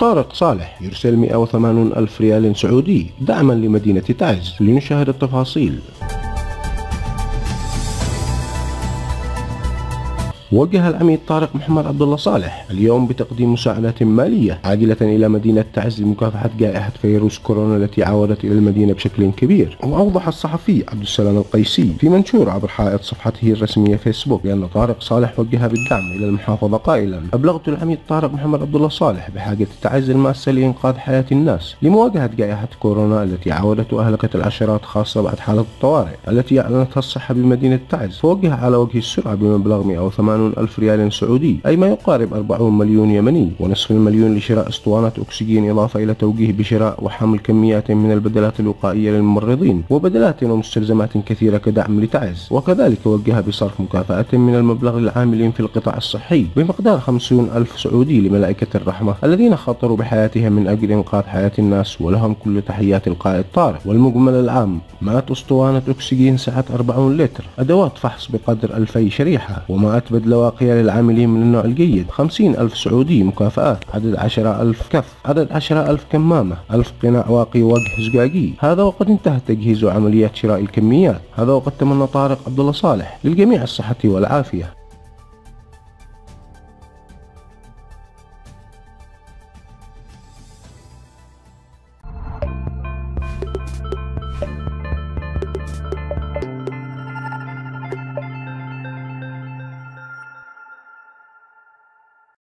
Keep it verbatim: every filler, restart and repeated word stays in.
طارق صالح يرسل مئة وثمانين ألف ريال سعودي دعما لمدينة تعز. لنشاهد التفاصيل. وجه العميد طارق محمد عبد الله صالح اليوم بتقديم مساعدات مالية عاجلة إلى مدينة تعز لمكافحة جائحة فيروس كورونا التي عودت إلى المدينة بشكل كبير. وأوضح الصحفي عبد السلام القيسي في منشور عبر حائط صفحته الرسمية فيسبوك بأن طارق صالح وجه بالدعم إلى المحافظة قائلا: أبلغت العميد طارق محمد عبد الله صالح بحاجة تعز الماسة لإنقاذ حياة الناس لمواجهة جائحة كورونا التي عودت وأهلكت العشرات، خاصة بعد حالة الطوارئ التي أعلنتها الصحة بمدينة تعز، فوجه على وجه السرعة بمبلغ مئة وثمانين ألف ريال سعودي أي ما يقارب أربعين مليون يمني، ونصف المليون لشراء اسطوانة أكسجين، إضافة إلى توجيه بشراء وحمل كميات من البدلات الوقائية للممرضين وبدلات ومستلزمات كثيرة كدعم لتعز. وكذلك وجه بصرف مكافأة من المبلغ للعاملين في القطاع الصحي بمقدار خمسين ألف سعودي لملائكة الرحمة الذين خاطروا بحياتهم من أجل إنقاذ حياة الناس، ولهم كل تحيات القائد طارق. والمجمل العام: مئة اسطوانة أكسجين سعة أربعين لتر، أدوات فحص بقدر ألفي شريحة، ومئة بدلة واقية للعاملين من النوع الجيد، خمسين ألف سعودي مكافآت، عدد عشرة ألف كف، عدد عشرة ألف كمامة، ألف قناع واقي وجه زجاجي. هذا وقد انتهى تجهيز عمليات شراء الكميات. هذا وقد تمنى طارق عبد الله صالح للجميع الصحة والعافية.